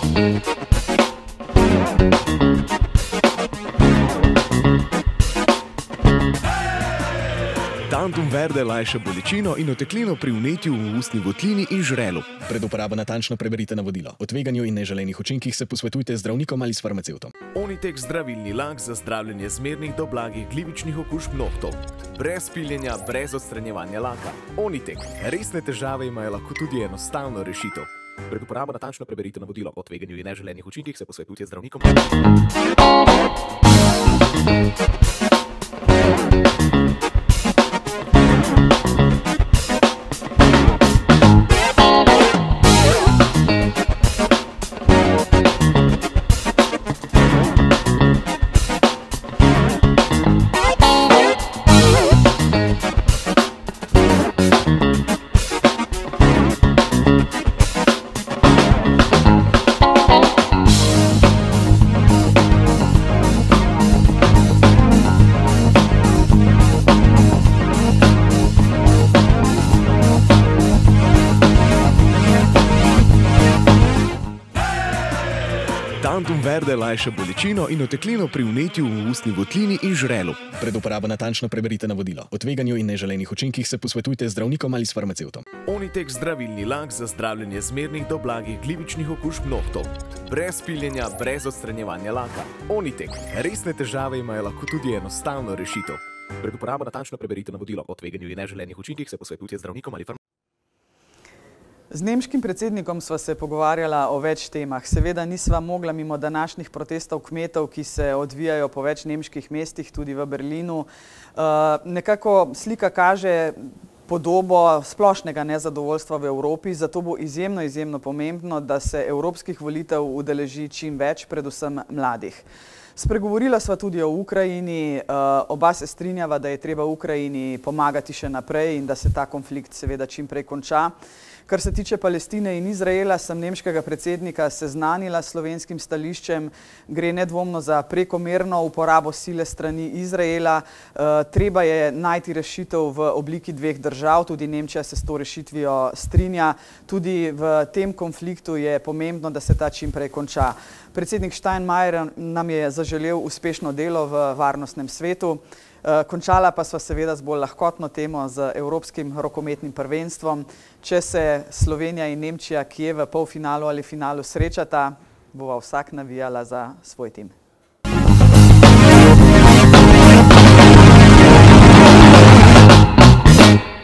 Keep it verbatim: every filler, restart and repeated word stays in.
Tantum verde lajša bolečino in oteklino pri vnetju v ustni votlini in žrelu. Pred uporabo natančno preberite navodilo. O tveganju in neželenih učinkih se posvetujte z zdravnikom ali s farmacevtom. Onitek zdravilni lak za zdravljenje zmernih do blagih glivičnih okužb nohtov. Brez piljenja, brez odstranjevanja laka. Onitek. Resne težave imajo lahko tudi enostavno rešitev. Pred uporabo natančno preberite navodilo. O tveganju in neželenih učinkih se posvetujte z zdravnikom. Tantum verde lajša bolečino in oteklino pri vnetju v ustni votlini in žrelu. Pred uporabo natančno preberite navodilo. O tveganju in neželenih učinkih se posvetujte z zdravnikom ali s farmacevtom. Onitek zdravilni lak za zdravljenje zmernih do blagih glivičnih okužb nohtov. Brez piljenja, brez odstranjevanja laka. Onitek. Resne težave imajo lahko tudi enostavno rešitev. Pred uporabo natančno preberite navodilo. O tveganju in neželenih učinkih se posvetujte z zdravnikom ali farmacevtom. Z nemškim predsednikom sva se pogovarjala o več temah. Seveda nisva mogla mimo današnjih protestov kmetov, ki se odvijajo po več nemških mestih, tudi v Berlinu. Nekako slika kaže podobo splošnega nezadovoljstva v Evropi, zato bo izjemno, izjemno pomembno, da se evropskih volitev udeleži čim več, predvsem mladih. Spregovorila sva tudi o Ukrajini, oba se strinjava, da je treba Ukrajini pomagati še naprej in da se ta konflikt seveda čim prej konča. Kar se tiče Palestine in Izraela, sem nemškega predsednika seznanila s slovenskim stališčem. Gre nedvomno za prekomerno uporabo sile strani Izraela. Treba je najti rešitev v obliki dveh držav, tudi Nemčija se s to rešitvijo strinja. Tudi v tem konfliktu je pomembno, da se ta čim prej konča. Predsednik Steinmeier nam je zaželel uspešno delo v varnostnem svetu. Končala pa sva seveda z bolj lahkotno temo z Evropskim rokometnim prvenstvom. Če se Slovenija in Nemčija kje v polfinalu ali finalu srečata, bova vsak navijala za svoj tim.